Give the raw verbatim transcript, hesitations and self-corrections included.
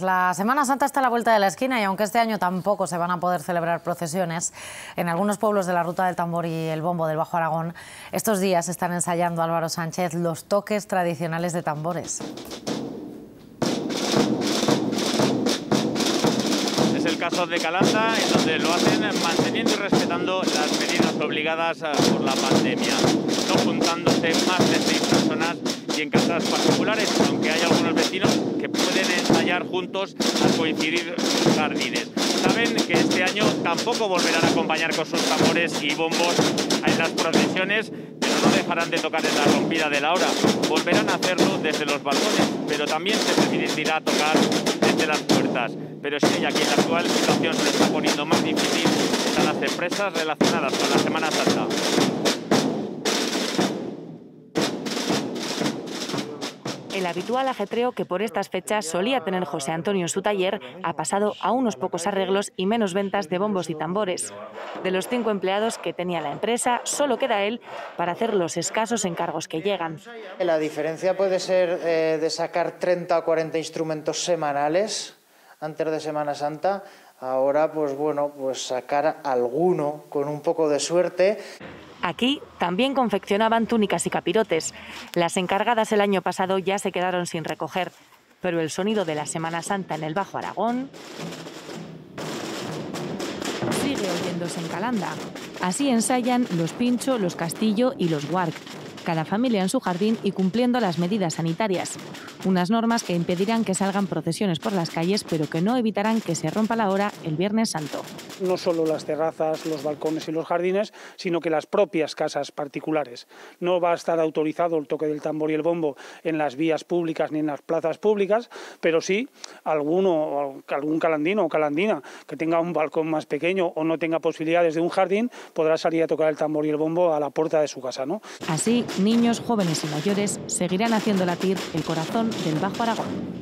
La Semana Santa está a la vuelta de la esquina y aunque este año tampoco se van a poder celebrar procesiones, en algunos pueblos de la Ruta del Tambor y el Bombo del Bajo Aragón, estos días están ensayando Álvaro Sánchez los toques tradicionales de tambores. Es el caso de Calanda, en donde lo hacen manteniendo y respetando las medidas obligadas por la pandemia, no juntándose más de seis personas y en casas particulares, aunque hay algunos vecinos que pueden ensayar juntos al coincidir sus jardines. Saben que este año tampoco volverán a acompañar con sus tambores y bombos en las procesiones, pero no dejarán de tocar en la rompida de la hora. Volverán a hacerlo desde los balcones, pero también se permitirá tocar desde las puertas. Pero sí, y aquí en la actual situación se está poniendo más difícil están las empresas relacionadas con la Semana Santa. El habitual ajetreo que por estas fechas solía tener José Antonio en su taller ha pasado a unos pocos arreglos y menos ventas de bombos y tambores. De los cinco empleados que tenía la empresa, solo queda él para hacer los escasos encargos que llegan. La diferencia puede ser eh, de sacar treinta o cuarenta instrumentos semanales antes de Semana Santa. Ahora, pues bueno, pues sacar alguno con un poco de suerte. Aquí también confeccionaban túnicas y capirotes. Las encargadas el año pasado ya se quedaron sin recoger, pero el sonido de la Semana Santa en el Bajo Aragón sigue oyéndose en Calanda. Así ensayan los Pincho, los Castillo y los Guarc, cada familia en su jardín y cumpliendo las medidas sanitarias. Unas normas que impedirán que salgan procesiones por las calles, pero que no evitarán que se rompa la hora el Viernes Santo. No solo las terrazas, los balcones y los jardines, sino que las propias casas particulares. No va a estar autorizado el toque del tambor y el bombo en las vías públicas ni en las plazas públicas, pero sí alguno, algún calandino o calandina que tenga un balcón más pequeño o no tenga posibilidades de un jardín, podrá salir a tocar el tambor y el bombo a la puerta de su casa, ¿no? Así, niños, jóvenes y mayores seguirán haciendo latir el corazón del Bajo Aragón.